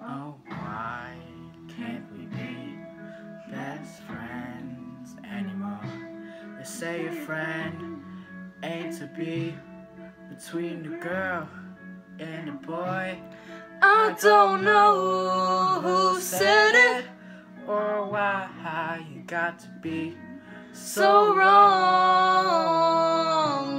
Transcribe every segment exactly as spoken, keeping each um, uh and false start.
Oh, why can't we be best friends anymore? They say a friend ain't to be between the girl and the boy. I don't know who said it, or why you got to be so wrong.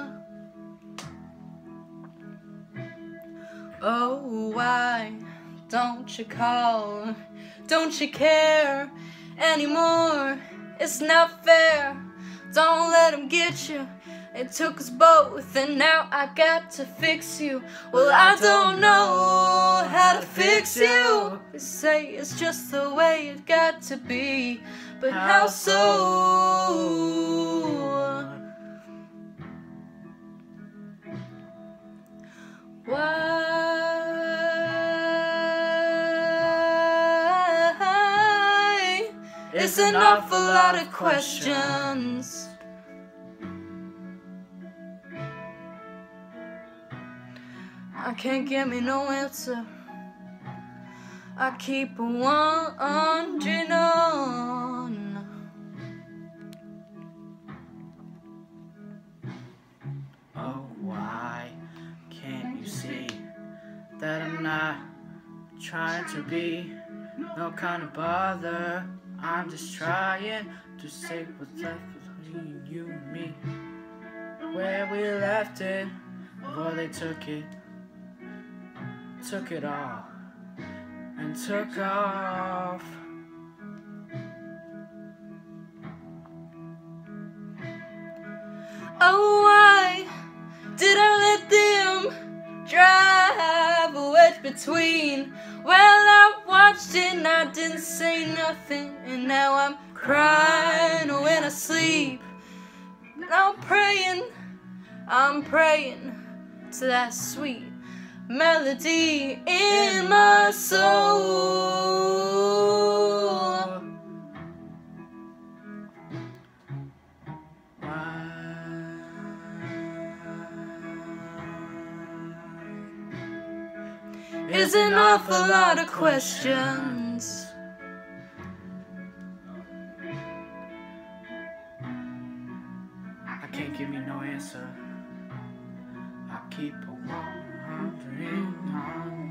Oh, why don't you call? Don't you care anymore? It's not fair. Don't let him get you. It took us both, and now I got to fix you. Well, I don't know how to fix you. They say it's just the way it got to be, but how so? Why is an awful lot of questions? I can't get me no answer. I keep wondering on. Oh, why can't you see that I'm not trying to be no kind of bother? I'm just trying to save what's left between you and me. Where we left it before they took it, took it all, and took off. Oh, why did I let them drive a wedge between? Well, I watched it and I didn't say nothing, and now I'm crying when I sleep. Now I'm praying, I'm praying to that sweet melody in my soul. Is an awful lot of questions. I can't give you no answer. I keep wondering on.